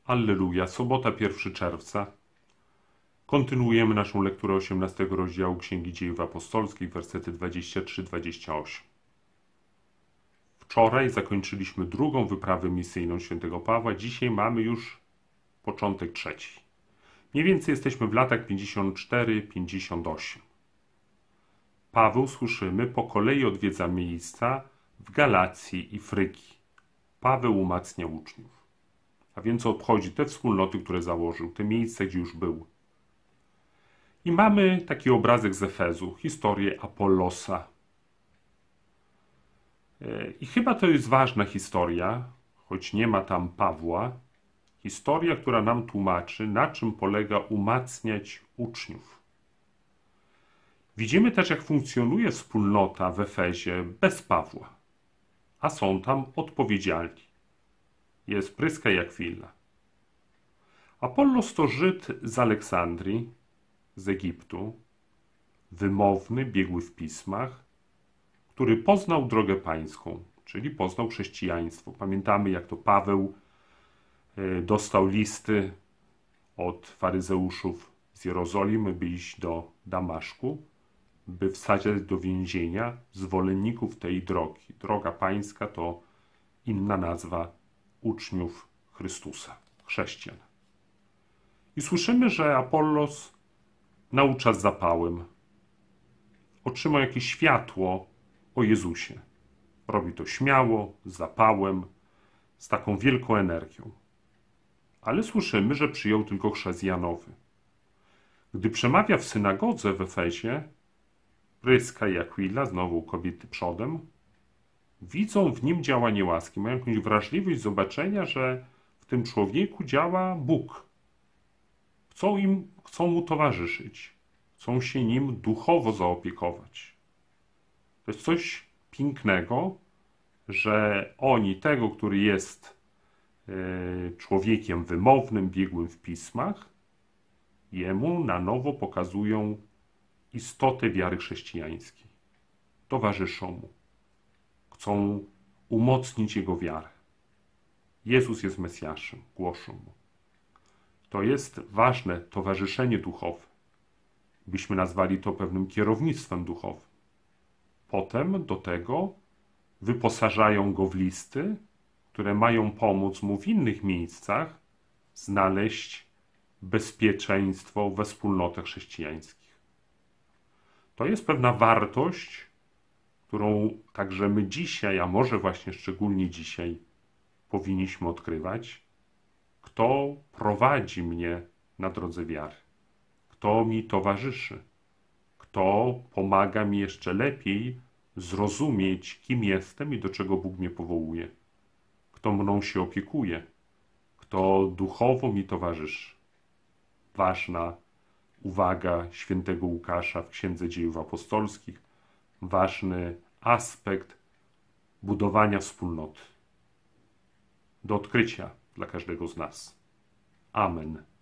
Alleluja, sobota 1 czerwca. Kontynuujemy naszą lekturę 18 rozdziału Księgi Dziejów Apostolskich, wersety 23-28. Wczoraj zakończyliśmy drugą wyprawę misyjną świętego Pawła, dzisiaj mamy już początek trzeciej. Mniej więcej jesteśmy w latach 54-58. Paweł, słyszymy, po kolei odwiedza miejsca w Galacji i Frygii. Paweł umacnia uczniów. A więc obchodzi te wspólnoty, które założył, te miejsca, gdzie już był. I mamy taki obrazek z Efezu, historię Apollosa. I chyba to jest ważna historia, choć nie ma tam Pawła. Historia, która nam tłumaczy, na czym polega umacniać uczniów. Widzimy też, jak funkcjonuje wspólnota w Efezie bez Pawła, a są tam odpowiedzialni. Jest Pryska i Akwila. Apollos to Żyd z Aleksandrii, z Egiptu, wymowny, biegły w pismach, który poznał drogę pańską, czyli poznał chrześcijaństwo. Pamiętamy, jak to Paweł dostał listy od faryzeuszów z Jerozolimy, by iść do Damaszku, by wsadzić do więzienia zwolenników tej drogi. Droga pańska to inna nazwa uczniów Chrystusa, chrześcijan. I słyszymy, że Apollos naucza z zapałem. Otrzymał jakieś światło o Jezusie. Robi to śmiało, z zapałem, z taką wielką energią. Ale słyszymy, że przyjął tylko chrzest Janowy. Gdy przemawia w synagodze w Efezie, Pryska i Akwila, znowu kobiety przodem, widzą w nim działanie łaski. Mają jakąś wrażliwość zobaczenia, że w tym człowieku działa Bóg. Chcą mu towarzyszyć. Chcą się nim duchowo zaopiekować. To jest coś pięknego, że oni tego, który jest człowiekiem wymownym, biegłym w pismach, jemu na nowo pokazują istotę wiary chrześcijańskiej. Towarzyszą mu. Chcą umocnić jego wiarę. Jezus jest Mesjaszem, głoszą mu. To jest ważne towarzyszenie duchowe. Byśmy nazwali to pewnym kierownictwem duchowym. Potem do tego wyposażają go w listy, które mają pomóc mu w innych miejscach znaleźć bezpieczeństwo we wspólnotach chrześcijańskich. To jest pewna wartość, którą także my dzisiaj, a może właśnie szczególnie dzisiaj, powinniśmy odkrywać. Kto prowadzi mnie na drodze wiary? Kto mi towarzyszy? Kto pomaga mi jeszcze lepiej zrozumieć, kim jestem i do czego Bóg mnie powołuje? Kto mną się opiekuje? Kto duchowo mi towarzyszy? Ważna uwaga świętego Łukasza w Księdze Dziejów Apostolskich. Ważny aspekt budowania wspólnoty. Do odkrycia dla każdego z nas. Amen.